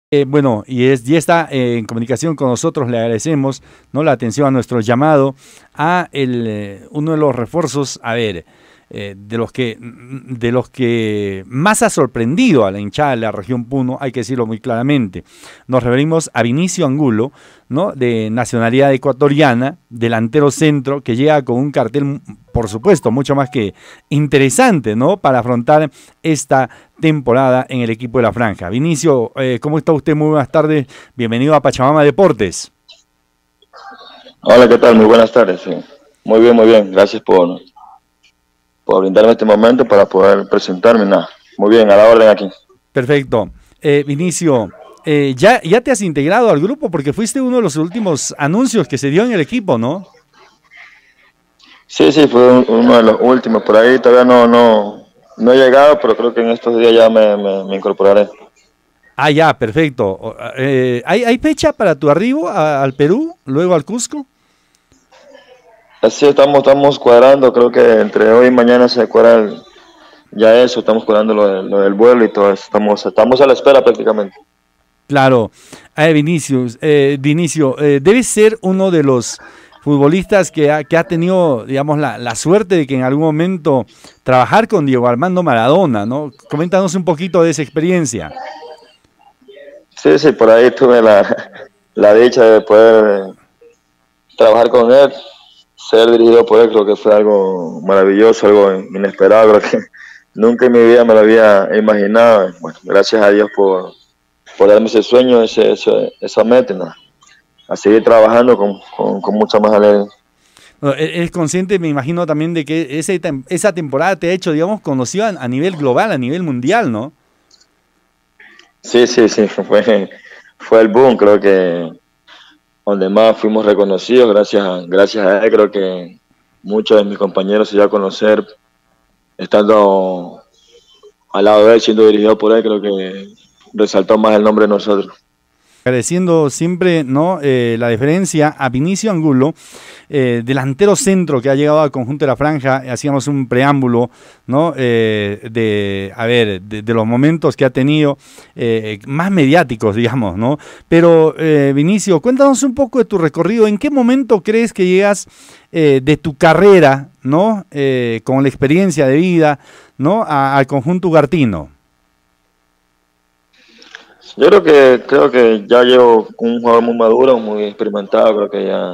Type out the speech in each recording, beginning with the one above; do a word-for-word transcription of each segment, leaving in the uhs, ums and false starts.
Eh, bueno, y es, ya está eh, en comunicación con nosotros, le agradecemos, ¿no?, la atención a nuestro llamado a el, eh, uno de los refuerzos, a ver, eh, de los que de los que más ha sorprendido a la hinchada de la región Puno, hay que decirlo muy claramente. Nos referimos a Vinicio Angulo, ¿no?, de nacionalidad ecuatoriana, delantero centro, que llega con un cartel, por supuesto, mucho más que interesante, ¿no?, para afrontar esta temporada en el equipo de la Franja. Vinicio, eh, ¿cómo está usted? Muy buenas tardes. Bienvenido a Pachamama Deportes. Hola, ¿qué tal? Muy buenas tardes. Sí. Muy bien, muy bien. Gracias por, por brindarme este momento para poder presentarme. Nada. Muy bien, a la orden aquí. Perfecto. Eh, Vinicio, eh, ya, ya te has integrado al grupo porque fuiste uno de los últimos anuncios que se dio en el equipo, ¿no? Sí, sí, fue uno de los últimos. Por ahí todavía no, no, no he llegado, pero creo que en estos días ya me, me, me incorporaré. Ah, ya, perfecto. Eh, ¿hay, ¿Hay fecha para tu arribo a, al Perú, luego al Cusco? Así estamos, estamos cuadrando, creo que entre hoy y mañana se cuadra el, ya eso, estamos cuadrando lo, de, lo del vuelo y todo eso. Estamos, estamos a la espera prácticamente. Claro. Eh, Vinicius, eh, Vinicio, eh, debes ser uno de los futbolistas que ha, que ha tenido, digamos, la, la suerte de que en algún momento trabajar con Diego Armando Maradona, ¿no? Coméntanos un poquito de esa experiencia. Sí, sí, por ahí tuve la, la dicha de poder trabajar con él, ser dirigido por él, creo que fue algo maravilloso, algo inesperado, creo que nunca en mi vida me lo había imaginado. Bueno, gracias a Dios por, por darme ese sueño, ese, ese, esa meta, ¿no?, a seguir trabajando con, con, con mucha más alegría. Bueno, eres consciente, me imagino, también de que ese, esa temporada te ha hecho, digamos, conocido a, a nivel global, a nivel mundial, ¿no? Sí, sí, sí, fue, fue el boom, creo que donde más fuimos reconocidos, gracias a, gracias a él, creo que muchos de mis compañeros se dio a conocer estando al lado de él, siendo dirigido por él, creo que resaltó más el nombre de nosotros. Agradeciendo siempre, ¿no?, eh, la deferencia a Vinicio Angulo, eh, delantero centro que ha llegado al conjunto de la Franja. Hacíamos un preámbulo, ¿no?, eh, de, a ver, de, de los momentos que ha tenido, eh, más mediáticos, digamos, ¿no? Pero, eh, Vinicio, cuéntanos un poco de tu recorrido. ¿En qué momento crees que llegas eh, de tu carrera, ¿no?, eh, con la experiencia de vida, ¿no?, a, al conjunto ugartino? Yo creo que creo que ya llevo un jugador muy maduro, muy experimentado, creo que ya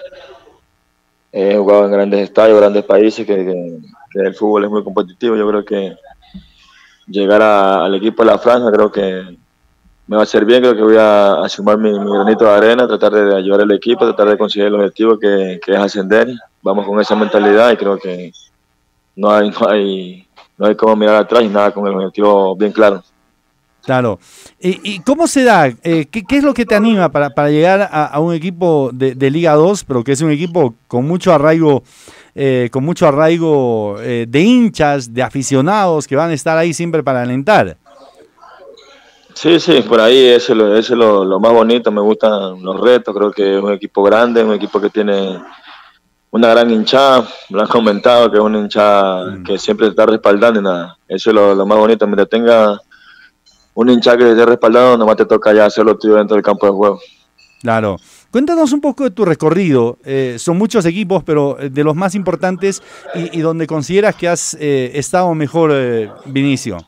he jugado en grandes estadios, grandes países, que, que, que el fútbol es muy competitivo. Yo creo que llegar a, al equipo de la Franja creo que me va a hacer bien, creo que voy a, a sumar mi, mi granito de arena, tratar de ayudar al equipo, tratar de conseguir el objetivo que, que es ascender. Vamos con esa mentalidad y creo que no hay, no hay, no hay cómo mirar atrás y nada, con el objetivo bien claro. Claro. ¿Y, y cómo se da? Eh, ¿qué, ¿Qué es lo que te anima para, para llegar a, a un equipo de, de Liga dos, pero que es un equipo con mucho arraigo, eh, con mucho arraigo eh, de hinchas, de aficionados que van a estar ahí siempre para alentar? Sí, sí, por ahí eso, es lo, eso es lo, lo más bonito, me gustan los retos, creo que es un equipo grande, un equipo que tiene una gran hinchada, lo han comentado que es una hinchada Mm. que siempre está respaldando y nada, eso es lo, lo más bonito, mientras tenga un hinchada que te esté respaldando, nomás te toca ya hacer lo tuyo dentro del campo de juego. Claro. Cuéntanos un poco de tu recorrido. Eh, son muchos equipos, pero de los más importantes y, y donde consideras que has eh, estado mejor, eh, Vinicio.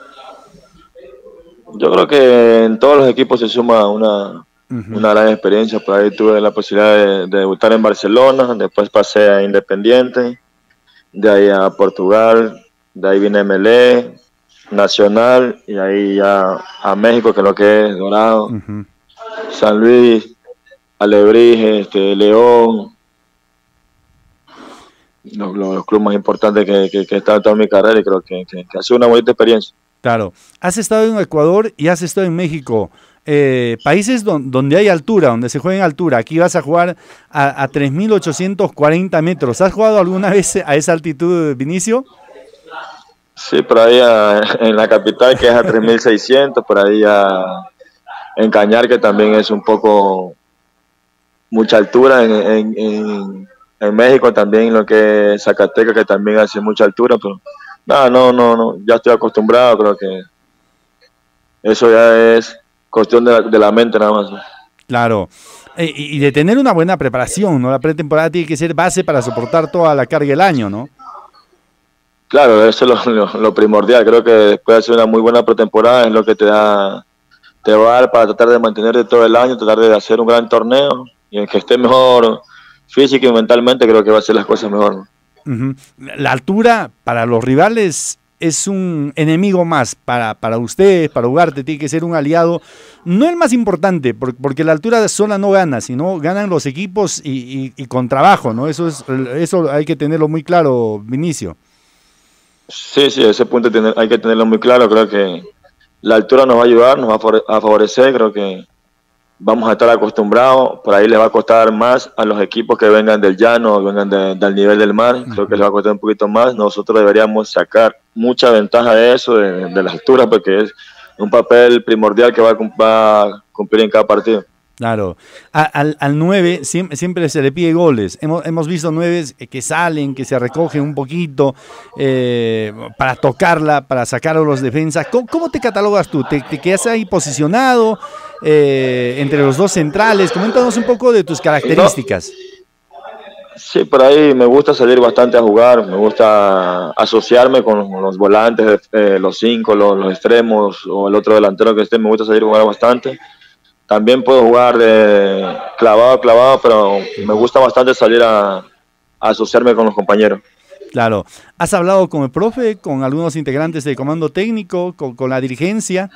Yo creo que en todos los equipos se suma una, Ujú. una gran experiencia, por ahí tuve la posibilidad de, de debutar en Barcelona, después pasé a Independiente, de ahí a Portugal, de ahí vine a M L E, Nacional, y ahí ya a México, que es lo que es Dorado, Ujú. San Luis, Alebrije, este, León, los, los, los clubes más importantes que, que, que he estado en toda mi carrera, y creo que, que, que ha sido una bonita experiencia. Claro. Has estado en Ecuador y has estado en México. Eh, países don, donde hay altura, donde se juega en altura. Aquí vas a jugar a, a tres mil ochocientos cuarenta metros. ¿Has jugado alguna vez a esa altitud, Vinicio? Sí, por ahí a, en la capital, que es a tres mil seiscientos, por ahí a, en Cañar, que también es un poco mucha altura, en, en, en, en México también, lo que es Zacatecas, que también hace mucha altura, pero nada, no, no, no, ya estoy acostumbrado, creo que eso ya es cuestión de la, de la mente nada más. Claro. Eh, y de tener una buena preparación, ¿no? La pretemporada tiene que ser base para soportar toda la carga del año, ¿no? Claro, eso es lo, lo, lo primordial. Creo que después de hacer una muy buena pretemporada es lo que te da, te va a dar para tratar de mantenerte todo el año, tratar de hacer un gran torneo y en que esté mejor físico y mentalmente, creo que va a hacer las cosas mejor, ¿no? Uh-huh. La altura para los rivales es un enemigo más para, para ustedes, para Ugarte, tiene que ser un aliado, no el más importante, porque, porque la altura sola no gana, sino ganan los equipos y, y, y con trabajo, ¿no? Eso es, eso hay que tenerlo muy claro, Vinicio. Sí, sí, ese punto tiene, hay que tenerlo muy claro. Creo que la altura nos va a ayudar, nos va a favorecer. Creo que vamos a estar acostumbrados. Por ahí les va a costar más a los equipos que vengan del llano, vengan de, del nivel del mar. Creo que les va a costar un poquito más. Nosotros deberíamos sacar mucha ventaja de eso, de, de la altura, porque es un papel primordial que va a, va a cumplir en cada partido. Claro, a, al, al nueve siempre, siempre se le pide goles. Hemos, hemos visto nueve que salen, que se recogen un poquito eh, para tocarla, para sacar a los defensas. ¿Cómo, cómo te catalogas tú? ¿Te, te quedas ahí posicionado eh, entre los dos centrales? Coméntanos un poco de tus características. No. Sí, por ahí me gusta salir bastante a jugar, me gusta asociarme con los volantes, eh, los cinco, los, los extremos o el otro delantero que esté, me gusta salir a jugar bastante. También puedo jugar de clavado, clavado, pero me gusta bastante salir a, a asociarme con los compañeros. Claro. ¿Has hablado con el profe, con algunos integrantes del comando técnico, con, con la dirigencia?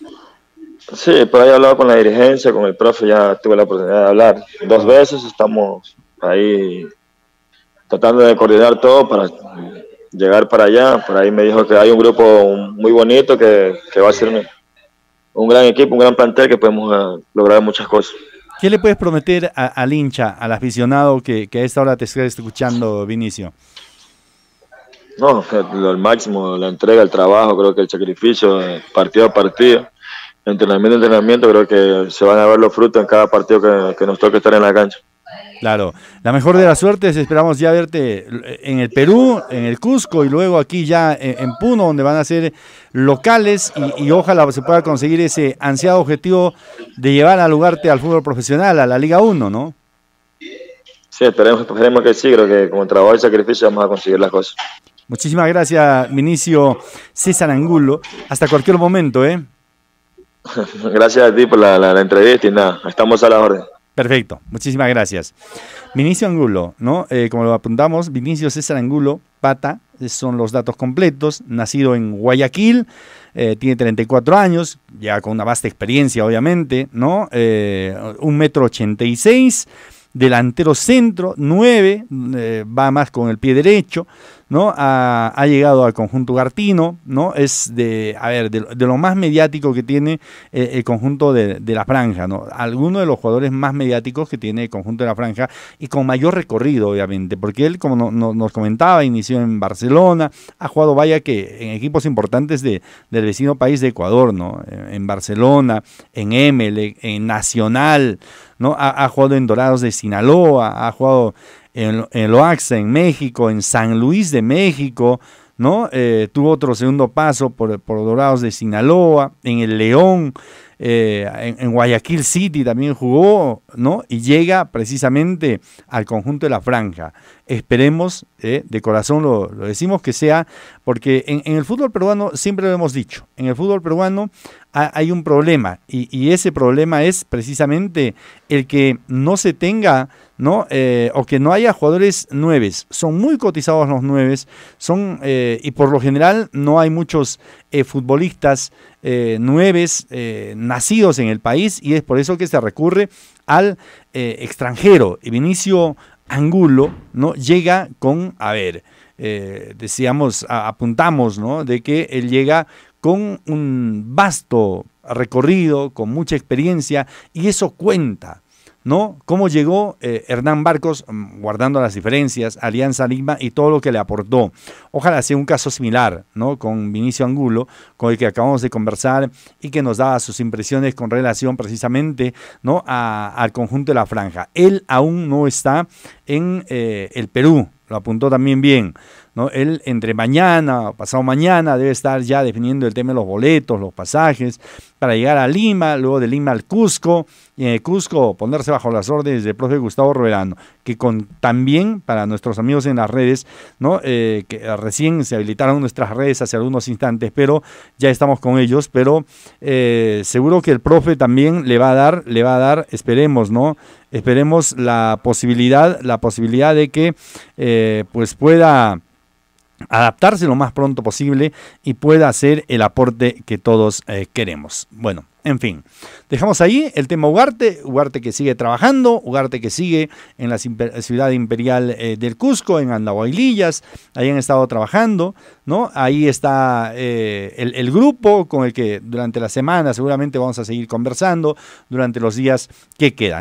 Sí, por ahí he hablado con la dirigencia, con el profe, ya tuve la oportunidad de hablar dos veces. Estamos ahí tratando de coordinar todo para llegar para allá. Por ahí me dijo que hay un grupo muy bonito que, que va a ser un, un gran equipo, un gran plantel, que podemos uh, lograr muchas cosas. ¿Qué le puedes prometer a, al hincha, al aficionado que, que a esta hora te esté escuchando, Vinicio? No, el máximo, la entrega, el trabajo, creo que el sacrificio, partido a partido, entrenamiento a entrenamiento, creo que se van a ver los frutos en cada partido que, que nos toque estar en la cancha. Claro, la mejor de las suertes, esperamos ya verte en el Perú, en el Cusco y luego aquí ya en, en Puno, donde van a ser locales y, y ojalá se pueda conseguir ese ansiado objetivo de llevar al Ugarte al fútbol profesional, a la Liga uno, ¿no? Sí, esperemos, esperemos que sí, creo que con trabajo y sacrificio vamos a conseguir las cosas. Muchísimas gracias, Vinicio César Angulo, hasta cualquier momento, ¿eh? Gracias a ti por la, la, la entrevista y nada, estamos a la orden. Perfecto, muchísimas gracias. Vinicio Angulo, ¿no? Eh, como lo apuntamos, Vinicio César Angulo, Pata, son los datos completos, nacido en Guayaquil, eh, tiene treinta y cuatro años, ya con una vasta experiencia, obviamente, ¿no? Eh, un metro ochenta y seis, delantero centro, nueve, eh, va más con el pie derecho, ¿no? Ha, ha llegado al conjunto ugartino, ¿no? Es de, a ver, de, de lo más mediático que tiene eh, el conjunto de, de la Franja, ¿no? Alguno de los jugadores más mediáticos que tiene el conjunto de la Franja y con mayor recorrido, obviamente, porque él, como no, no, nos comentaba, inició en Barcelona, ha jugado, vaya que en equipos importantes de, del vecino país de Ecuador, ¿no? En, en Barcelona, en Emelec, en Nacional, ¿no? Ha, ha jugado en Dorados de Sinaloa, ha jugado en, en Loaxa, en México, en San Luis de México, ¿no? Eh, tuvo otro segundo paso por, por Dorados de Sinaloa, en el León, eh, en, en Guayaquil City también jugó, ¿no? Y llega precisamente al conjunto de la Franja. Esperemos, eh, de corazón lo, lo decimos, que sea, porque en, en el fútbol peruano, siempre lo hemos dicho, en el fútbol peruano ha, hay un problema, y, y ese problema es precisamente el que no se tenga, ¿no? Eh, o que no haya jugadores nueves. Son muy cotizados los nueves, son, eh, y por lo general no hay muchos eh, futbolistas eh, nueves eh, nacidos en el país, y es por eso que se recurre al eh, extranjero. Y Vinicio Angulo, ¿no? Llega con, a ver, eh, decíamos, a, apuntamos, ¿no? De que él llega con un vasto recorrido, con mucha experiencia, y eso cuenta, ¿no? Cómo llegó eh, Hernán Barcos, guardando las diferencias, Alianza Lima y todo lo que le aportó. Ojalá sea un caso similar, ¿no? Con Vinicio Angulo, con el que acabamos de conversar y que nos daba sus impresiones con relación precisamente, ¿no? a, al conjunto de la Franja. Él aún no está en eh, el Perú, lo apuntó también bien, ¿no? Él entre mañana o pasado mañana debe estar ya definiendo el tema de los boletos, los pasajes, para llegar a Lima, luego de Lima al Cusco, y en el Cusco ponerse bajo las órdenes del profe Gustavo Roverano, que con también para nuestros amigos en las redes, ¿no? Eh, que recién se habilitaron nuestras redes hace algunos instantes, pero ya estamos con ellos, pero eh, seguro que el profe también le va a dar, le va a dar, esperemos, ¿no? Esperemos la posibilidad, la posibilidad de que eh, pues pueda adaptarse lo más pronto posible y pueda hacer el aporte que todos eh, queremos. Bueno, en fin, dejamos ahí el tema Ugarte, Ugarte que sigue trabajando, Ugarte que sigue en la ciudad imperial eh, del Cusco, en Andahuaylillas, ahí han estado trabajando, ¿no? Ahí está eh, el, el grupo con el que durante la semana seguramente vamos a seguir conversando durante los días que quedan.